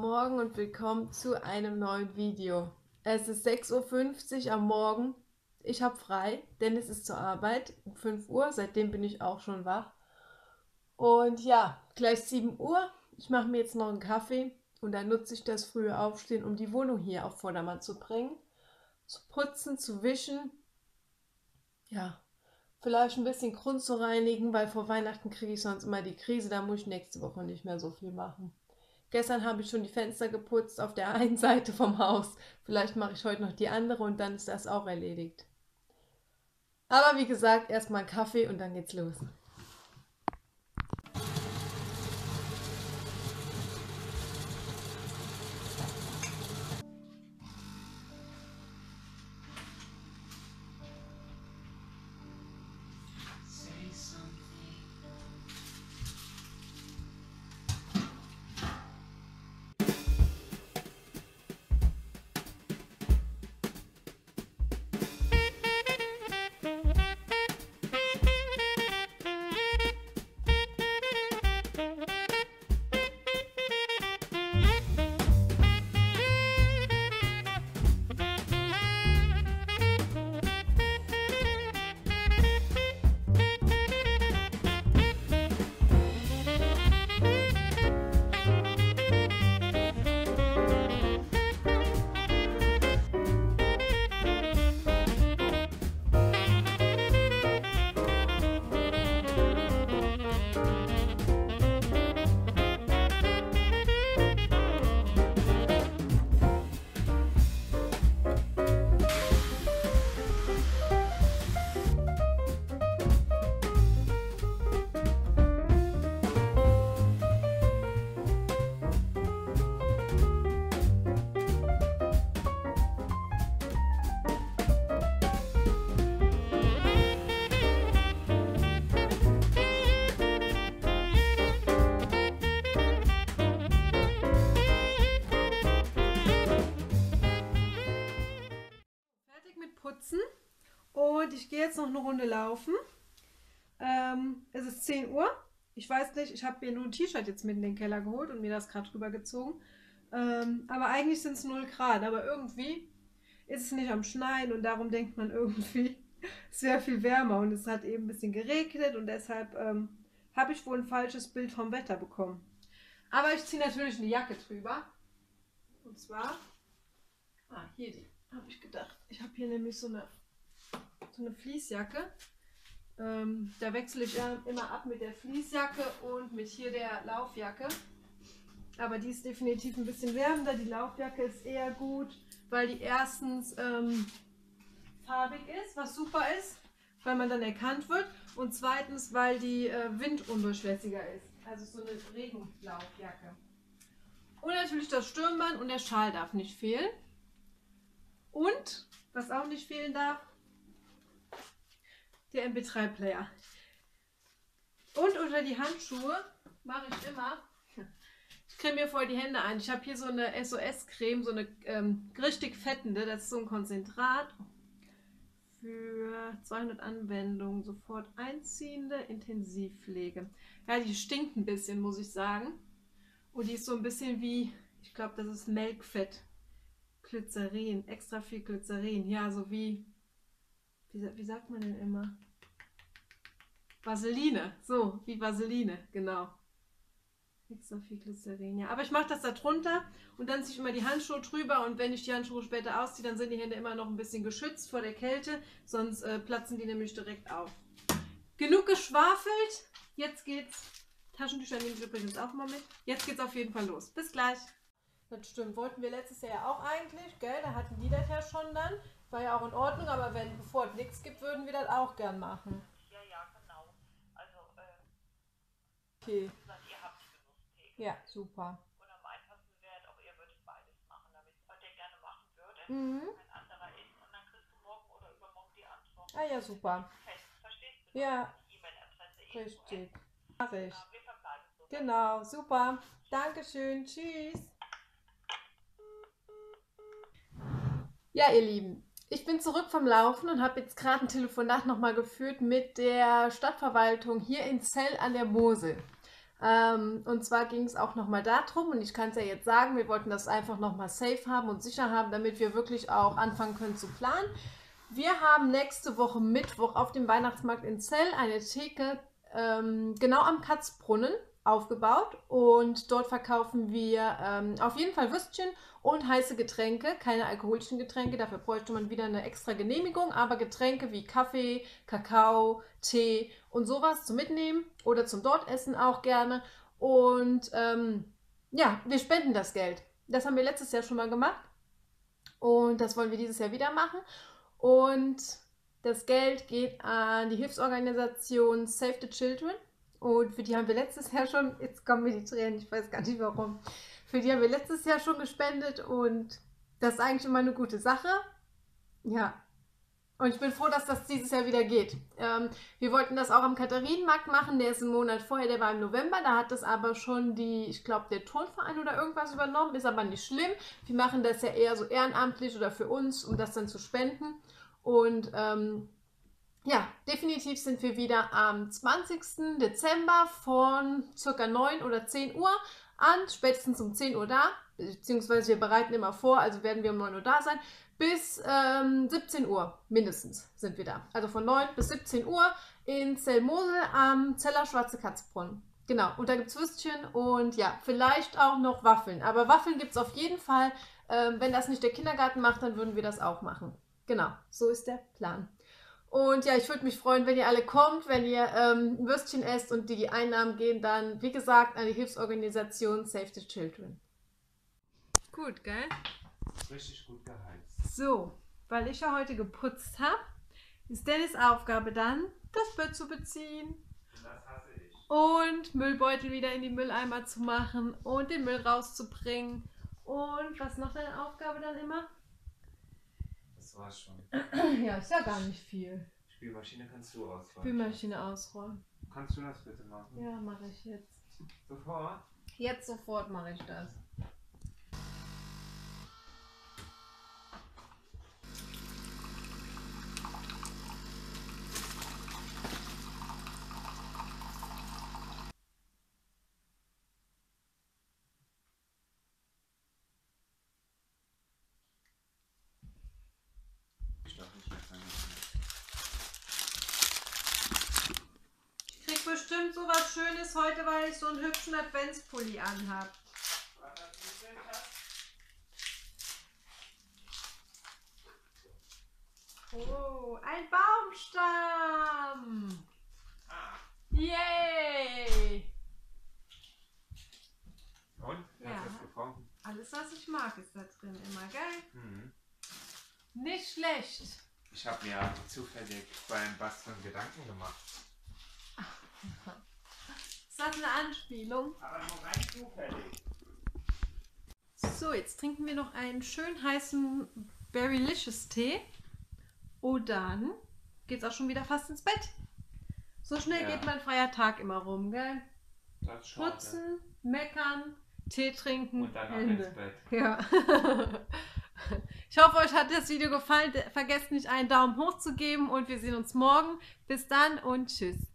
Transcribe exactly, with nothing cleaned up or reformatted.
Morgen und willkommen zu einem neuen Video. Es ist sechs Uhr fünfzig am Morgen. Ich habe frei, Dennis ist zur Arbeit um fünf Uhr. Seitdem bin ich auch schon wach. Und ja, gleich sieben Uhr. Ich mache mir jetzt noch einen Kaffee und dann nutze ich das frühe Aufstehen, um die Wohnung hier auf Vordermann zu bringen. Zu putzen, zu wischen. Ja, vielleicht ein bisschen Grund zu reinigen, weil vor Weihnachten kriege ich sonst immer die Krise. Da muss ich nächste Woche nicht mehr so viel machen. Gestern habe ich schon die Fenster geputzt auf der einen Seite vom Haus. Vielleicht mache ich heute noch die andere und dann ist das auch erledigt. Aber wie gesagt, erstmal Kaffee und dann geht's los. Putzen und ich gehe jetzt noch eine Runde laufen. Ähm, es ist zehn Uhr. Ich weiß nicht, ich habe mir nur ein T-Shirt jetzt mit in den Keller geholt und mir das gerade drüber gezogen. Ähm, aber eigentlich sind es null Grad. Aber irgendwie ist es nicht am Schneien und darum denkt man irgendwie, es wäre viel wärmer. Und es hat eben ein bisschen geregnet und deshalb ähm, habe ich wohl ein falsches Bild vom Wetter bekommen. Aber ich ziehe natürlich eine Jacke drüber. Und zwar, ah, hier die. Habe ich gedacht. Ich habe hier nämlich so eine, so eine Fließjacke. Ähm, da wechsle ich immer ab mit der Fließjacke und mit hier der Laufjacke. Aber die ist definitiv ein bisschen wärmender. Die Laufjacke ist eher gut, weil die erstens ähm, farbig ist, was super ist, weil man dann erkannt wird. Und zweitens, weil die äh, windundurchlässiger ist. Also so eine Regenlaufjacke. Und natürlich das Stirnband und der Schal darf nicht fehlen. Und, was auch nicht fehlen darf, der M P drei Player. Und unter die Handschuhe mache ich immer, ich creme mir vorher die Hände ein. Ich habe hier so eine S O S-Creme, so eine ähm, richtig fettende, das ist so ein Konzentrat für zweihundert Anwendungen, sofort einziehende Intensivpflege. Ja, die stinkt ein bisschen, muss ich sagen. Und die ist so ein bisschen wie, ich glaube, das ist Melkfett. Glycerin, extra viel Glycerin, ja, so wie, wie, wie sagt man denn immer? Vaseline, so, wie Vaseline, genau. Extra viel Glycerin, ja. Aber ich mache das da drunter und dann ziehe ich immer die Handschuhe drüber und wenn ich die Handschuhe später ausziehe, dann sind die Hände immer noch ein bisschen geschützt vor der Kälte, sonst äh, platzen die nämlich direkt auf. Genug geschwafelt, jetzt geht's. Taschentücher nehme ich übrigens auch mal mit. Jetzt geht's auf jeden Fall los. Bis gleich. Das stimmt, wollten wir letztes Jahr ja auch eigentlich, gell? Da hatten die das ja schon dann. War ja auch in Ordnung, aber wenn, bevor es nichts gibt, würden wir das auch gern machen. Ja, ja, genau. Also, äh, okay. gesagt, ihr habt Genusstee. Ja, super. Und am einfachsten wäre auch, ihr würdet beides machen, damit es heute gerne machen würde. Mhm. Ein anderer ist und dann kriegst du morgen oder übermorgen die Antwort. Ah ja, super. Fest, verstehst du? Ja. E-Mail-Adresse. Richtig. Mach ich. Ja, wir verbleiben so. Genau, super. Dankeschön. Tschüss. Ja, ihr Lieben, ich bin zurück vom Laufen und habe jetzt gerade ein Telefonat nochmal geführt mit der Stadtverwaltung hier in Zell an der Mosel. Ähm, und zwar ging es auch nochmal darum, und ich kann es ja jetzt sagen, wir wollten das einfach nochmal safe haben und sicher haben, damit wir wirklich auch anfangen können zu planen. Wir haben nächste Woche Mittwoch auf dem Weihnachtsmarkt in Zell eine Theke ähm, genau am Katzbrunnen aufgebaut und dort verkaufen wir ähm, auf jeden Fall Würstchen und heiße Getränke, keine alkoholischen Getränke, dafür bräuchte man wieder eine extra Genehmigung, aber Getränke wie Kaffee, Kakao, Tee und sowas zum Mitnehmen oder zum dort essen auch gerne. Und ähm, ja, wir spenden das Geld. Das haben wir letztes Jahr schon mal gemacht und das wollen wir dieses Jahr wieder machen. Und das Geld geht an die Hilfsorganisation Save the Children. Und für die haben wir letztes Jahr schon, jetzt kommen mir die Tränen, ich weiß gar nicht warum, für die haben wir letztes Jahr schon gespendet und das ist eigentlich immer eine gute Sache. Ja, und ich bin froh, dass das dieses Jahr wieder geht. Ähm, wir wollten das auch am Katharinenmarkt machen, der ist einen Monat vorher, der war im November, da hat das aber schon die, ich glaube, der Turnverein oder irgendwas übernommen, ist aber nicht schlimm. Wir machen das ja eher so ehrenamtlich oder für uns, um das dann zu spenden. Und ähm, ja, definitiv sind wir wieder am zwanzigsten Dezember von circa neun oder zehn Uhr an, spätestens um zehn Uhr da, beziehungsweise wir bereiten immer vor, also werden wir um neun Uhr da sein, bis ähm, siebzehn Uhr mindestens sind wir da. Also von neun bis siebzehn Uhr in Zellmosel am Zeller Schwarze Katzbrunnen. Genau, und da gibt es Würstchen und ja, vielleicht auch noch Waffeln. Aber Waffeln gibt es auf jeden Fall. Ähm, wenn das nicht der Kindergarten macht, dann würden wir das auch machen. Genau, so ist der Plan. Und ja, ich würde mich freuen, wenn ihr alle kommt, wenn ihr ähm, ein Würstchen esst und die Einnahmen gehen dann, wie gesagt, an die Hilfsorganisation Save the Children. Gut, gell? Richtig gut geheizt. So, weil ich ja heute geputzt habe, ist Dennis' Aufgabe dann, das Bett zu beziehen. Das hasse ich. Und Müllbeutel wieder in die Mülleimer zu machen und den Müll rauszubringen. Und was ist noch deine Aufgabe dann immer? Das war's schon. Ja, ist ja gar nicht viel. Spülmaschine kannst du ausräumen. Spülmaschine ausräumen. Kannst du das bitte machen? Ja, mache ich jetzt. Sofort? Jetzt sofort mache ich das. Ich darf nicht mehr sagen. Ich krieg bestimmt so was Schönes heute, weil ich so einen hübschen Adventspulli anhab. Oh, ein Baumstamm! Ah. Yay! Und? Ja. Hast du das gebrauchen? Alles, was ich mag, ist da drin immer, gell? Mhm. Nicht schlecht. Ich habe mir zufällig beim Basteln Gedanken gemacht. Ist das eine Anspielung? Aber nur rein zufällig. So, jetzt trinken wir noch einen schön heißen Berrylicious Tee. Und dann geht's auch schon wieder fast ins Bett. So schnell Ja. geht mein freier Tag immer rum, gell? Das ist schade. Putzen, meckern, Tee trinken, Und dann ab Hände. ins Bett. Ja. Ich hoffe, euch hat das Video gefallen. Vergesst nicht einen Daumen hoch zu geben und wir sehen uns morgen. Bis dann und tschüss.